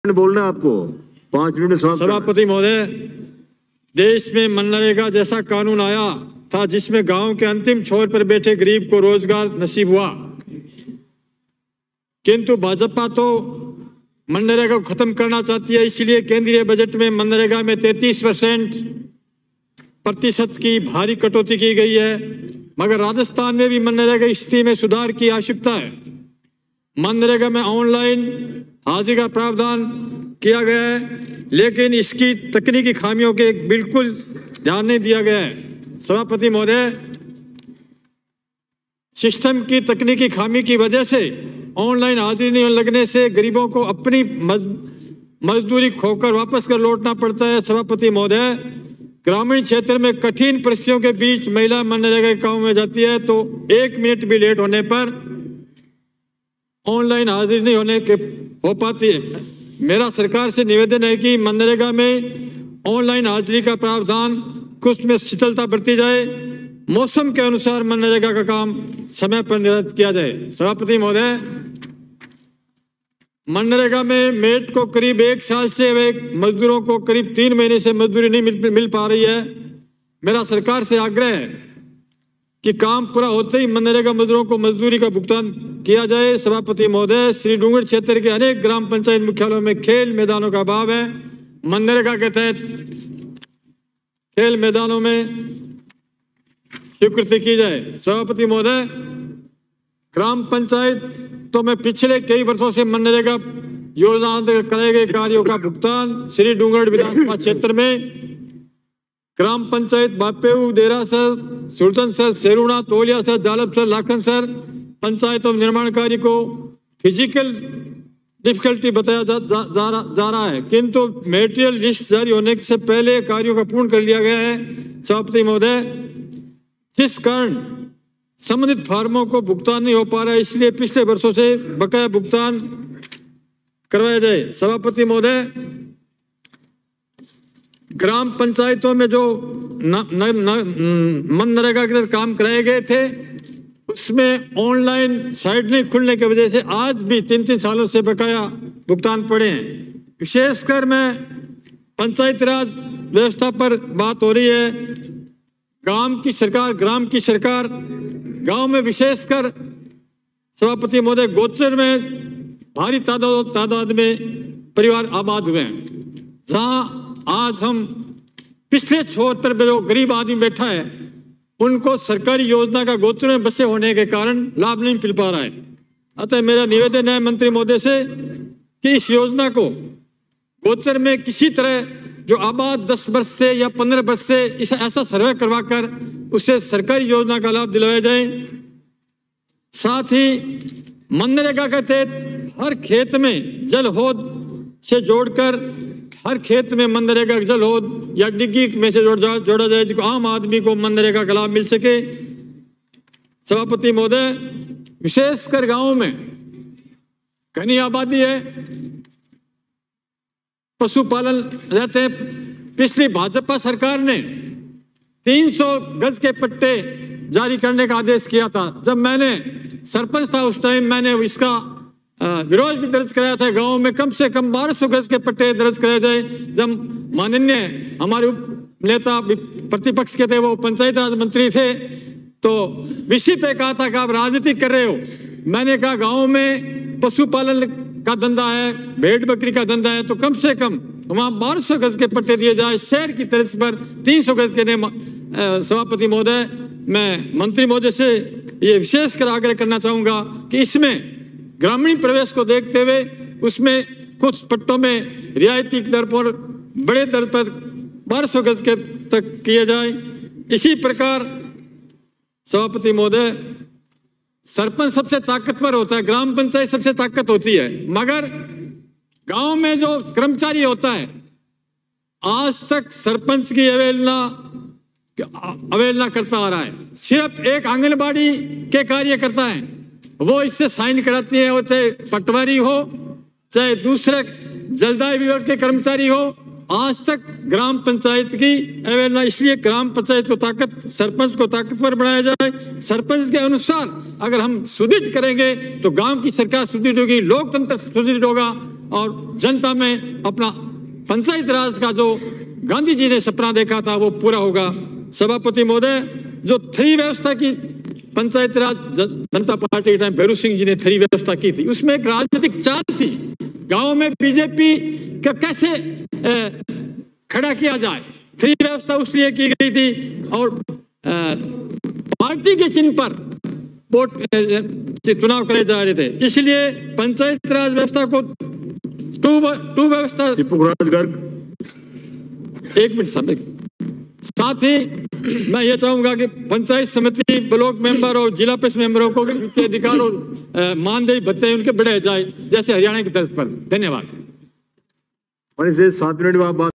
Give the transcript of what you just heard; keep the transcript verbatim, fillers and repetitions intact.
बोलना आपको पांच मिनट सभापति महोदय, देश में मनरेगा जैसा कानून आया था जिसमें गांव के अंतिम छोर पर बैठे गरीब को रोजगार नसीब हुआ, किंतु भाजपा तो मनरेगा को खत्म करना चाहती है। इसलिए केंद्रीय बजट में मनरेगा में तैंतीस परसेंट प्रतिशत की भारी कटौती की गई है। मगर राजस्थान में भी मनरेगा की स्थिति में सुधार की आवश्यकता है। मनरेगा में ऑनलाइन हाजिरी का प्रावधान किया गया है, लेकिन इसकी तकनीकी खामियों के बिल्कुल ध्यान नहीं दिया गया है। सभापति महोदय, सिस्टम की तकनीकी खामी की वजह से ऑनलाइन हाजिरी नहीं लगने से गरीबों को अपनी मजदूरी खोकर वापस कर लौटना पड़ता है। सभापति महोदय, ग्रामीण क्षेत्र में कठिन परिस्थितियों के बीच महिला मनरेगा के काम में जाती है तो एक मिनट भी लेट होने पर ऑनलाइन हाजिरी नहीं होने के हो पाती है। मेरा सरकार से निवेदन है कि मनरेगा में ऑनलाइन हाजिरी का प्रावधान कुछ में शिथिलता बरती जाए, मौसम के अनुसार मनरेगा का काम समय पर निर्धारित किया जाए। सभापति महोदय, मनरेगा में मेट को करीब एक साल से वे मजदूरों को करीब तीन महीने से मजदूरी नहीं मिल, मिल पा रही है। मेरा सरकार से आग्रह है कि काम पूरा होते ही मनरेगा मजदूरों को मजदूरी का भुगतान किया जाए। सभापति महोदय, श्री डूंगरगढ़ क्षेत्र के अनेक ग्राम पंचायत मुख्यालयों में खेल मैदानों का अभाव है। मनरेगा के तहत खेल मैदानों में स्वीकृति की जाए। सभापति महोदय, ग्राम पंचायत तो में पिछले कई वर्षों से मनरेगा योजना अंतर्गत कराए गए कार्यों का भुगतान श्री डूंगरगढ़ विधानसभा क्षेत्र में ग्राम पंचायत बापेऊ, देरासर, सुरतनसर, सेरुणा, तोलियासर, जालपसर, लाखनसर पंचायतों में निर्माण कार्य को फिजिकल डिफिकल्टी बताया जा, जा, जा, जा रहा है, किंतु मेटेरियल लिस्ट जारी होने से पहले कार्यों का पूर्ण कर लिया गया है। सभापति महोदय, जिस कारण संबंधित फार्मों को भुगतान नहीं हो पा रहा है, इसलिए पिछले वर्षों से बकाया भुगतान करवाया जाए। सभापति महोदय, ग्राम पंचायतों में जो मनरेगा के तहत काम कराए गए थे उसमें ऑनलाइन साइट नहीं खुलने की वजह से आज भी तीन तीन सालों से बकाया भुगतान पड़े हैं। विशेषकर मैं पंचायती राज व्यवस्था पर बात हो रही है। गांव की सरकार ग्राम की सरकार गांव में विशेषकर सभापति महोदय गोचर में भारी तादाद तादाद में परिवार आबाद हुए हैं, जहां आज हम पिछले छोर पर जो गरीब आदमी बैठा है उनको सरकारी योजना का गोचर में बसे होने के कारण लाभ नहीं मिल पा रहा है। अतः मेरा निवेदन है मंत्री महोदय से कि इस योजना को गोचर में किसी तरह जो आबाद दस वर्ष से या पंद्रह वर्ष से इस ऐसा सर्वे करवाकर उससे सरकारी योजना का लाभ दिलवाया जाए। साथ ही मनरेगा के तहत हर खेत में जल हौद से जोड़कर हर खेत में मनरेगा जल हौद या डिग्गी में से जोड़ा जोड़ा जाए जिसको आम आदमी को मनरेगा का लाभ मिल सके। सभापति महोदय, विशेषकर गांवों में घनी आबादी है, पशुपालन रहते हैं। पिछली भाजपा सरकार ने तीन सौ गज के पट्टे जारी करने का आदेश किया था। जब मैंने सरपंच था उस टाइम मैंने इसका विरोध भी दर्ज कराया था। गांव में कम से कम बारह सौ गज के पट्टे दर्ज कराए जाए। जब माननीय हमारे उप नेता प्रतिपक्ष के थे, वो पंचायत राज मंत्री थे, तो विषय पे कहा था कि आप राजनीति कर रहे हो। मैंने कहा गाँव में पशुपालन का धंधा है, भेड़ बकरी का धंधा है, तो कम से कम वहां बारह सौ गज के पट्टे दिए जाए। शहर की तर्ज पर तीन सौ गज के ने। सभापति महोदय, मैं मंत्री महोदय से ये विशेष कर आग्रह करना चाहूंगा कि इसमें ग्रामीण प्रवेश को देखते हुए उसमें कुछ पट्टों में रियायती दर पर बड़े दर पर बारह सौ गज के तक किए जाए। इसी प्रकार सभापति महोदय, सरपंच सबसे ताकतवर होता है, ग्राम पंचायत सबसे ताकत होती है, मगर गांव में जो कर्मचारी होता है आज तक सरपंच की अवहेलना अवहेलना करता आ रहा है। सिर्फ एक आंगनबाड़ी के कार्यकर्ता है, वो इससे साइन कराती है, वो चाहे पटवारी हो चाहे दूसरे जलदाय विभाग के कर्मचारी हो, आज तक ग्राम पंचायत की अवहेलना। इसलिए ग्राम पंचायत को ताकत सरपंच को ताकतवर बनाया जाए। सरपंच के अनुसार अगर हम सुदृढ़ करेंगे तो गांव की सरकार सुदृढ़ होगी, लोकतंत्र सुदृढ़ होगा और जनता में अपना पंचायत राज का जो गांधी जी ने सपना देखा था वो पूरा होगा। सभापति महोदय, जो थ्री व्यवस्था की पंचायत राज जनता पार्टी के टाइम भैरू सिंह जी ने थ्री व्यवस्था की थी, उसमें एक राजनीतिक चाल थी। गांव में बीजेपी का कैसे ए, खड़ा किया जाए, थ्री व्यवस्था उसलिए की गई थी। और ए, पार्टी के चिन्ह पर वोट चुनाव करे जा रहे थे, इसलिए पंचायत राज व्यवस्था को टू टू व्यवस्था। एक मिनट समय। साथ ही मैं ये चाहूंगा कि पंचायत समिति ब्लॉक मेंबर और जिला परिषद मेंबरों को उनके अधिकार और मानदेय भत्ते उनके बढ़ाए जाए जैसे हरियाणा की तर्ज पर। धन्यवाद। से सात मिनट बाद